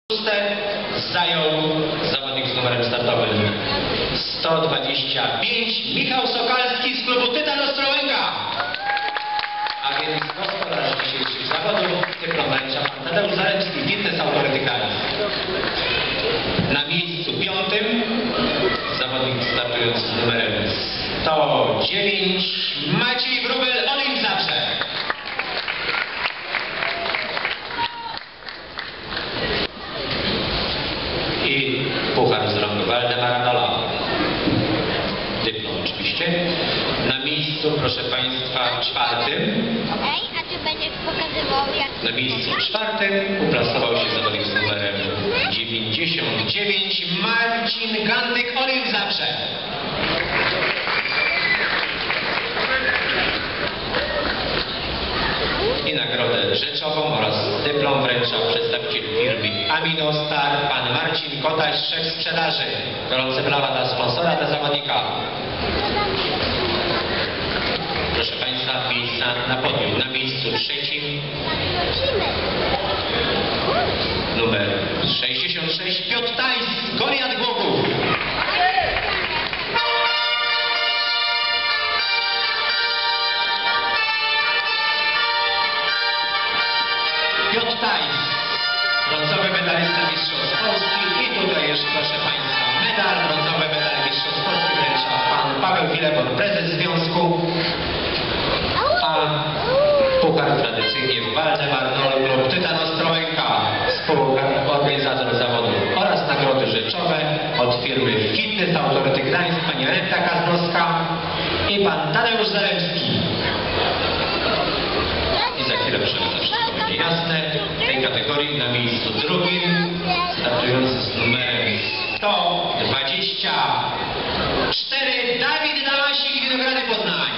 Zajął zawodnik z numerem startowym 125 Michał Sokalski z klubu Tytan Ostrołęka. A więc gospodarz dzisiejszych zawodów dyplom wręcza pan Tadeusz Zaremski, fitness authority guide. Na miejscu 5 zawodnik startujący z numerem 109 Maciej Wróbel, Olimp Zabrze. I puchar z rąk Waldemara Nola. Dyplom oczywiście. Na miejscu, proszę Państwa, 4. Okej, a ty będziesz pokazywał jak... Na miejscu 4 uplasował się zawodnik z numerem 99 Marcin Gandyk, Olimp Zabrze. I nagrodę rzeczową oraz dyplom wręczał przedstawiciel firmy Aminostar, pan Marcin Kotaś, szef sprzedaży. Gorące brawa dla sponsora, dla zawodnika. Proszę Państwa, miejsca na podium. Na miejscu 3 numer 66 Piotr Tajs, Goliat Głogów. Piotr Tajs, brązowy medalista Mistrzostw Polski. I tutaj jeszcze, proszę Państwa, medal, brązowy medal Mistrzostw Polski wręcza pan Paweł Filebor, prezes związku. A puchar tradycyjnie Waldemar Nol, klub Tytan Ostrołęka, współorganizator zawodów oraz nagrody rzeczowe od firmy Fitness Authority Gdańsk, pani Aneta Kaznowska i pan Tadeusz Zaremski. I za chwilę wszystko będzie jasne. W tej kategorii na miejscu 2 startujący z numerem 124 Dawid Damasik, Winogrady Poznań.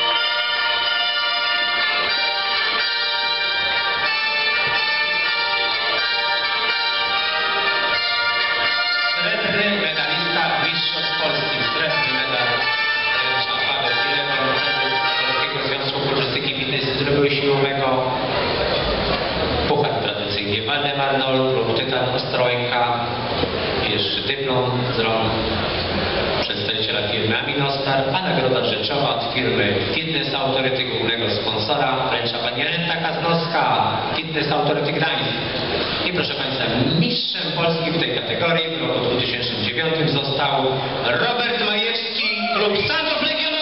Srebrny medalista Mistrzostw Polskich. Srebrny medal wręcza Paweł Filebor, prezes Polskiego Związku Kulturystyki i Fitnessu Siłowego. Puchar tradycyjnie Waldemar Nol, klub Tytan Ostrołęka. Jeszcze dyplom z rąk przedstawiciela firmy Aminostar, a nagroda rzeczowa od firmy Fitness Authority, głównego sponsora, wręcza pani Aneta Kaznowska, Fitness Authority Gdańsk. I proszę Państwa, mistrzem Polski w tej kategorii w roku 2009 został Robert Majewski, klub Sanów Legionowo.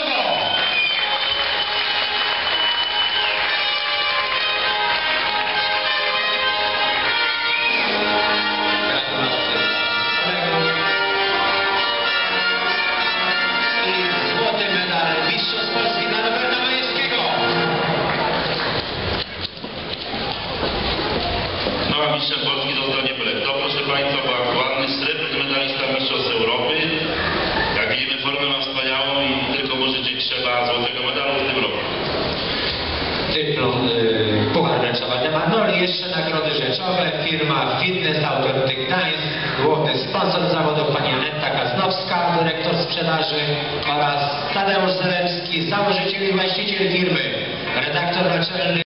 Mistrzem Polski został nie byle kto, proszę Państwa, bo aktualny srebrny medalista Mistrzostw Europy. Jak widzimy, formę ma wspaniałą i tylko mu życzyć trzeba złotego medalu w tym roku. Dyplom, puchar wręcza Waldemar Nol i jeszcze nagrody rzeczowe. Firma Fitness Authority Gdańsk, główny sponsor zawodów pani Aneta Kaznowska, dyrektor sprzedaży oraz Tadeusz Zaremski, założyciel i właściciel firmy, redaktor naczelny.